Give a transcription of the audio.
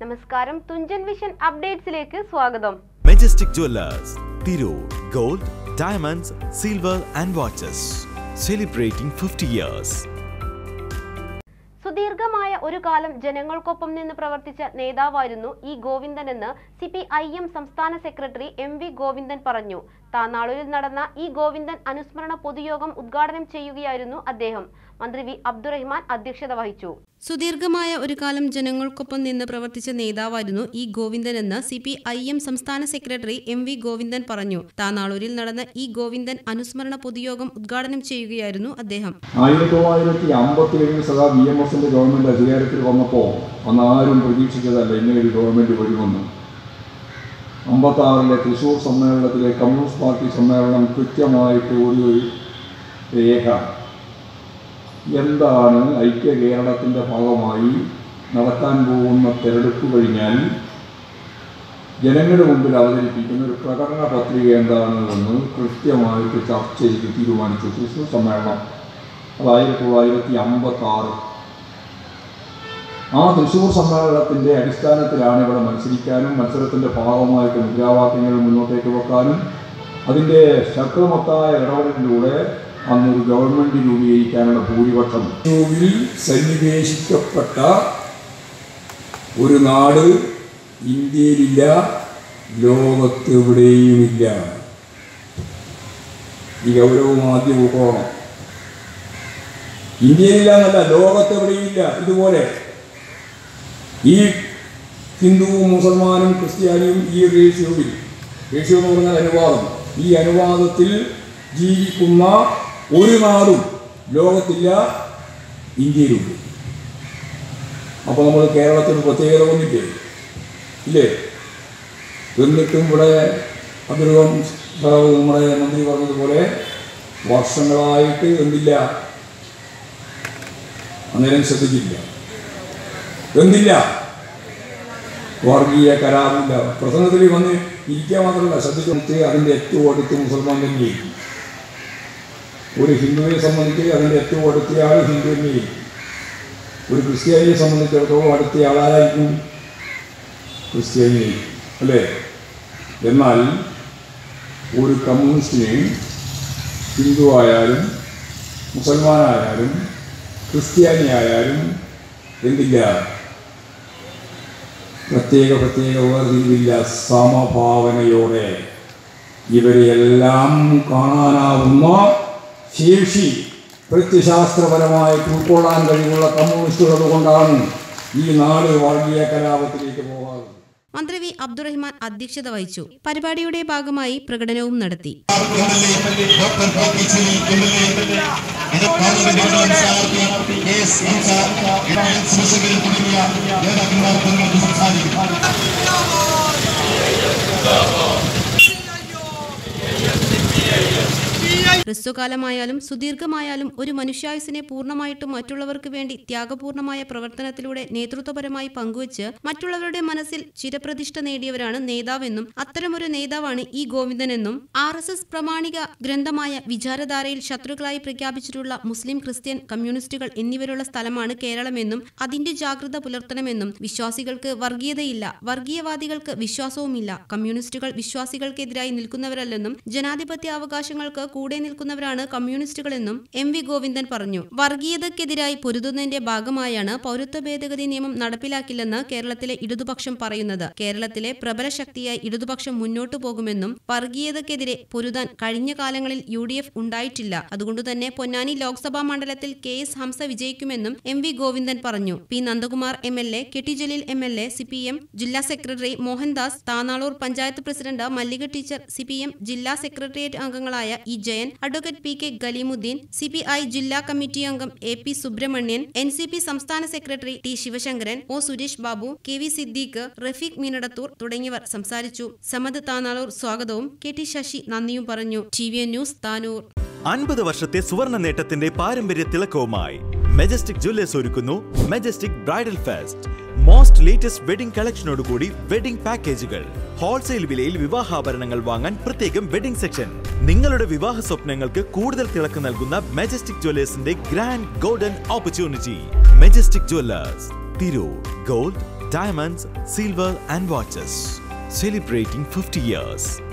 നമസ്കാരം, തുഞ്ചൻ വിഷൻ അപ്ഡേറ്റ്സിലേക്ക് സ്വാഗതം. Majestic jewellers, Tirur. Gold, diamonds, silver and watches. Celebrating 50 years. സുദീർഘമായ ഒരു കാലം ജനങ്ങൾക്കൊപ്പം നിന്ന് പ്രവർത്തിച്ച നേതാവായിരുന്നു ഇ ഗോവിന്ദൻ എന്ന് CPIM സംസ്ഥാന സെക്രട്ടറി MV ഗോവിന്ദൻ പറഞ്ഞു. താനാളൂരിൽ നടന്ന ഇ ഗോവിന്ദൻ അനുസ്മരണ പൊതുയോഗം ഉദ്ഘാടനം ചെയ്യുകയായിരുന്നു അദ്ദേഹം. മന്ത്രി വി അബ്ദുറഹിമാൻ അധ്യക്ഷത വഹിച്ചു. സുദീർഘമായ ഒരു കാലം ജനങ്ങൾക്കൊപ്പം നിന്ന് പ്രവർത്തിച്ച നേതാവായിരുന്നു ഇ ഗോവിന്ദൻ എന്ന് CPIM സംസ്ഥാന സെക്രട്ടറി MV ഗോവിന്ദൻ പറഞ്ഞു. താനാളൂരിൽ നടന്ന ഇ ഗോവിന്ദൻ അനുസ്മരണ പൊതുയോഗം ഉദ്ഘാടനം ചെയ്യുകയായിരുന്നു അദ്ദേഹം. 1957 സദാ BMSന്റെ ഗവൺമെന്റ് അധികാരത്തിൽ വന്നപ്പോൾ അന്ന് ആരും പ്രതീക്ഷിച്ചതല്ല ഇങ്ങനൊരു ഗവൺമെന്റ് വരുമെന്ന്. 56 തൃശ്ശൂർ സമ്മേളനത്തിലെ കമ്മ്യൂണിസ്റ്റ് പാർട്ടി സമ്മേളനം കൃത്യമായിട്ട് ഒരു രേഖ എന്താണ് ഐക്യ കേരളത്തിൻ്റെ ഭാഗമായി നടക്കാൻ പോകുന്ന തെരഞ്ഞെടുപ്പ് കഴിഞ്ഞാൽ ജനങ്ങളുടെ മുമ്പിൽ അവതരിപ്പിക്കുന്ന ഒരു പ്രകടന പത്രിക എന്താണെന്ന് കൃത്യമായിട്ട് ചർച്ച ചെയ്ത് തീരുമാനിച്ചു. തൃശ്ശൂർ സമ്മേളനം അത് 1956. ആ തൃശ്ശൂർ സമ്മേളനത്തിൻ്റെ അടിസ്ഥാനത്തിലാണ് ഇവിടെ മത്സരിക്കാനും മത്സരത്തിൻ്റെ ഭാഗമായിട്ട് മുദ്രാവാക്യങ്ങൾ മുന്നോട്ടേക്ക് വെക്കാനും അതിൻ്റെ ശക്തമത്തായ ഇടപെടലിലൂടെ അന്നൊരു ഗവൺമെൻറ് രൂപീകരിക്കാനുള്ള ഭൂരിപക്ഷം സന്നിവേശിക്കപ്പെട്ട ഒരു നാട് ഇന്ത്യയിലില്ല, ലോകത്തെവിടെയുമില്ല. ഈ ഗൗരവം ആദ്യം ഉൾക്കൊള്ളണം. ഇന്ത്യയിലില്ല എന്നല്ല, ലോകത്തെവിടെയുമില്ല. ഇതുപോലെ ഈ ഹിന്ദുവും മുസൽമാനും ക്രിസ്ത്യാനിയും ഈ റേഷ്യോ എന്ന് പറഞ്ഞാൽ അനുവാദം, ഈ അനുവാദത്തിൽ ജീവിക്കുന്ന ഒരു നാടും ലോകത്തില്ല, ഇന്ത്യയിലുണ്ട്. അപ്പോൾ നമ്മൾ കേരളത്തിന് പ്രത്യേകത ഒന്നില്ലേ? ഇല്ലേ? എന്നിട്ടും ഇവിടെ അദ്ദേഹം നമ്മുടെ മന്ത്രി പറഞ്ഞതുപോലെ വർഷങ്ങളായിട്ട് എന്തില്ല, അന്നേരം ശ്രദ്ധിച്ചില്ല, എന്തില്ല, വർഗീയ കലാപില്ല. പ്രസംഗത്തിൽ വന്ന് ഇരിക്കാൻ മാത്രമല്ല, ശ്രദ്ധിച്ചിട്ട് അതിൻ്റെ ഏറ്റവും അടുത്ത് മുസൽമാൻ തന്നെയായിരിക്കും. ഒരു ഹിന്ദുവിനെ സംബന്ധിച്ച് അതിൻ്റെ ഏറ്റവും അടുത്തയാൾ ഹിന്ദു തന്നെയായിരിക്കും. ഒരു ക്രിസ്ത്യാനിയെ സംബന്ധിച്ചിടത്തോളം അടുത്തയാൾ ആരായിരിക്കും? ക്രിസ്ത്യാനിയായിരിക്കും, അല്ലേ? എന്നാൽ ഒരു കമ്മ്യൂണിസ്റ്റിനെ ഹിന്ദു ആയാലും മുസൽമാനായാലും ക്രിസ്ത്യാനി ആയാലും എന്തില്ല, പ്രത്യേക വേർതിരിവില്ല. സമഭാവനയോടെ ഇവരെയെല്ലാം കാണാനാവുന്ന ശേഷി പ്രത്യശാസ്ത്രപരമായിട്ട് ഉൾക്കൊള്ളാൻ കഴിവുള്ള കമ്മ്യൂണിസ്റ്റുകൾ കൊണ്ടാണ് ഈ നാട് വർഗീയ കലാപത്തിലേക്ക് പോകാറ്. മന്ത്രി വി അബ്ദുറഹിമാൻ അധ്യക്ഷത വഹിച്ചു. പരിപാടിയുടെ ഭാഗമായി പ്രകടനവും നടത്തി. ഹ്രസ്വകാലമായാലും സുദീർഘമായാലും ഒരു മനുഷ്യായുസിനെ പൂർണ്ണമായിട്ടും മറ്റുള്ളവർക്ക് വേണ്ടി ത്യാഗപൂർണമായ പ്രവർത്തനത്തിലൂടെ നേതൃത്വപരമായി പങ്കുവച്ച് മറ്റുള്ളവരുടെ മനസ്സിൽ ചിരപ്രതിഷ്ഠ നേടിയവരാണ് നേതാവെന്നും അത്തരമൊരു നേതാവാണ് ഇ ഗോവിന്ദനെന്നും RSS പ്രമാണിക ഗ്രന്ഥമായ വിചാരധാരയിൽ ശത്രുക്കളായി പ്രഖ്യാപിച്ചിട്ടുള്ള മുസ്ലിം, ക്രിസ്ത്യൻ, കമ്മ്യൂണിസ്റ്റുകൾ എന്നിവരുള്ള സ്ഥലമാണ് കേരളമെന്നും അതിന്റെ ജാഗ്രത പുലർത്തണമെന്നും വിശ്വാസികൾക്ക് വർഗീയതയില്ല, വർഗീയവാദികൾക്ക് വിശ്വാസവുമില്ല, കമ്മ്യൂണിസ്റ്റുകൾ വിശ്വാസികൾക്കെതിരായി നിൽക്കുന്നവരല്ലെന്നും ജനാധിപത്യ അവകാശങ്ങൾക്ക് കൂടെ നിൽക്കുന്നവരാണ് കമ്മ്യൂണിസ്റ്റുകളെന്നും MV ഗോവിന്ദൻ പറഞ്ഞു. വർഗീയതയ്ക്കെതിരായി പൊരുതുന്നതിന്റെ ഭാഗമായാണ് പൗരത്വ ഭേദഗതി നിയമം നടപ്പിലാക്കില്ലെന്ന് കേരളത്തിലെ ഇടതുപക്ഷം പറയുന്നത്. കേരളത്തിലെ പ്രബല ശക്തിയായി ഇടതുപക്ഷം മുന്നോട്ടു പോകുമെന്നും വർഗീയതയ്ക്കെതിരെ പൊരുതാൻ കഴിഞ്ഞ കാലങ്ങളിൽ UDF ഉണ്ടായിട്ടില്ല, അതുകൊണ്ടുതന്നെ പൊന്നാനി ലോക്സഭാ മണ്ഡലത്തിൽ KS ഹംസ വിജയിക്കുമെന്നും MV ഗോവിന്ദൻ പറഞ്ഞു. P Nandakumar MLA, KT Jaleel MLA, CPM ജില്ലാ secretary Mohandas, Tanalur panchayat president Mallika teacher, CPM ജില്ലാ സെക്രട്ടേറിയറ്റ് അംഗങ്ങളായ E Jayan, advocate PK Galeemuddin, CPI ജില്ലാ കമ്മിറ്റി അംഗം AP സുബ്രഹ്മണ്യൻ, NCP സംസ്ഥാന secretary T Sivasankaran, O Suresh Babu, KV Siddique, Rafeeq Meenadathur തുടങ്ങിയവർ സംസാരിച്ചു. സമദ് താനാളൂർ സ്വാഗതവും KT ശശി നന്ദിയും പറഞ്ഞു. TVN news, Tanur. 50 വർഷത്തെ സുവർണ നേട്ടത്തിന്റെ പാരമ്പര്യ തിളക്കവുമായി മെജസ്റ്റിക് ജുവല്ലേഴ്സ് ഒരുക്കുന്നു majestic bridal fest. Most latest wedding കളക്ഷനോടുകൂടി വെഡിംഗ് പാക്കേജുകൾ. ഹോൾസെയിൽ വിലയിൽ വിവാഹാഭരണങ്ങൾ വാങ്ങാൻ പ്രത്യേകം വെഡിംഗ് സെക്ഷൻ. നിങ്ങളുടെ വിവാഹ സ്വപ്നങ്ങൾക്ക് കൂടുതൽ തിളക്കം നൽകുന്ന മെജസ്റ്റിക് ജുവല്ലേഴ്സിന്റെ grand golden opportunity. Majestic jewellers, Tirur. Gold, diamonds, silver and watches. Celebrating 50 years.